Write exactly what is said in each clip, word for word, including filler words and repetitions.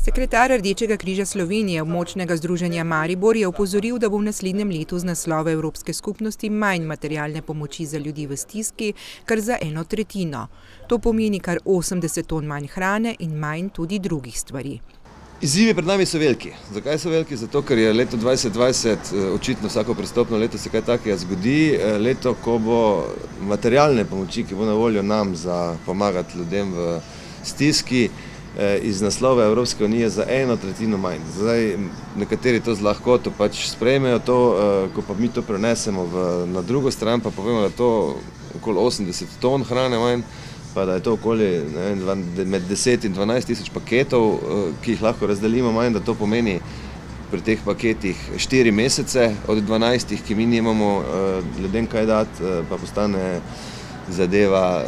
Sekretar Rdečega križa Slovenije območnega združenja Maribor je opozoril, da bo v naslednjem letu z naslova Evropske skupnosti manj materialne pomoči za ljudi v stiski, kar za eno tretjino. To pomeni kar osemdeset ton manj hrane in manj tudi drugih stvari. Izzivi pred nami so veliki. Zakaj so veliki? Zato, ker je leto dvajset dvajset očitno vsako prestopno leto se kaj takega zgodi. Leto, ko bo materialne pomoči, ki bo na voljo nam za pomagati ljudem v stiski, iz naslova Evropske unije za eno tretjino manj. Zdaj, nekateri to z lahkoto pač sprejmejo to, ko pa mi to prenesemo v, na drugo stran, pa povemo, da je to okoli osemdeset ton hrane manj, pa da je to okoli ne vem, med deset in dvanajst tisoč paketov, ki jih lahko razdelimo manj, da to pomeni pri teh paketih štiri mesece od dvanajstih, ki mi nimamo ljudem kaj dati, pa postane zadeva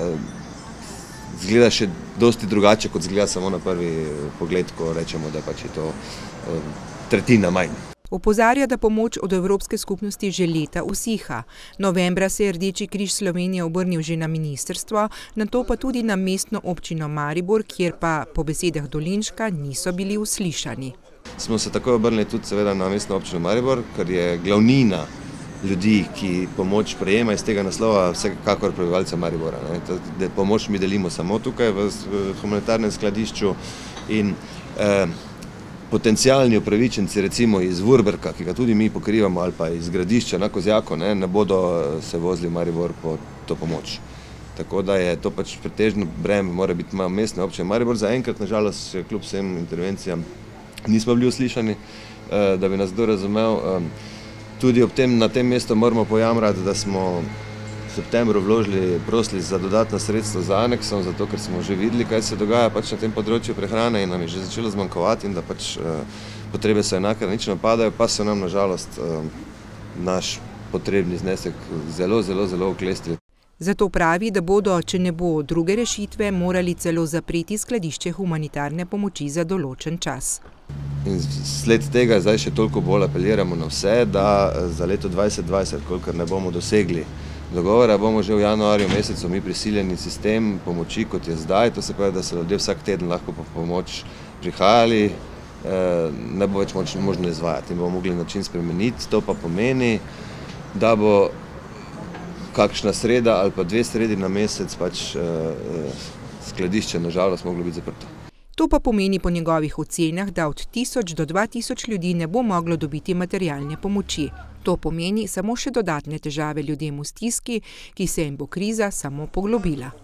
zgleda še dosti drugače, kot zgleda samo na prvi pogled, ko rečemo, da pač je to tretjina manj. Opozarja, da pomoč od Evropske skupnosti že leta usiha. Novembra se je Rdeči križ Slovenije obrnil že na ministrstvo, nato pa tudi na mestno občino Maribor, kjer pa po besedah Dolinška niso bili uslišani. Smo se takoj obrnili tudi seveda na mestno občino Maribor, ker je glavnina ljudi, ki pomoč prejema iz tega naslova, vsekakor prebivalca Maribora. Ne. Pomoč mi delimo samo tukaj v humanitarnem skladišču in eh, potencialni upravičenci recimo iz Vurberka, ki ga tudi mi pokrivamo, ali pa iz Gradišča na Kozjaku, ne, ne bodo se vozili v Maribor po to pomoč. Tako da je to pač pretežno breme, mora biti mestne občine Maribor. Zaenkrat, nažalost, kljub vsem intervencijam nismo bili uslišani, eh, da bi nas kdo razumel. Eh, Tudi ob tem, na tem mestu moramo pojamrati, da smo v septembru vložili prosili za dodatna sredstva za aneksom, zato ker smo že videli, kaj se dogaja pač na tem področju prehrane in nam je že začelo zmanjkovati in da pač eh, potrebe so enake, nič ne padajo, pa so nam nažalost eh, naš potrebni znesek zelo, zelo, zelo oklestili. Zato pravi, da bodo, če ne bo druge rešitve, morali celo zapreti skladišče humanitarne pomoči za določen čas. In sled tega zdaj še toliko bolj apeliramo na vse, da za leto dvajset dvajset, kolikor ne bomo dosegli dogovora, bomo že v januarju mesecu mi prisiljeni sistem pomoči, kot je zdaj, to se pravi, da se ljudje vsak teden lahko po pomoč prihajali, ne bo več možno izvajati in bomo mogli način spremeniti. To pa pomeni, da bo kakšna sreda ali pa dve sredi na mesec pač skladišče nažalost moglo biti zaprto. To pa pomeni po njegovih ocenah, da od tisoč do dva tisoč ljudi ne bo moglo dobiti materialne pomoči. To pomeni samo še dodatne težave ljudem v stiski, ki se jim bo kriza samo poglobila.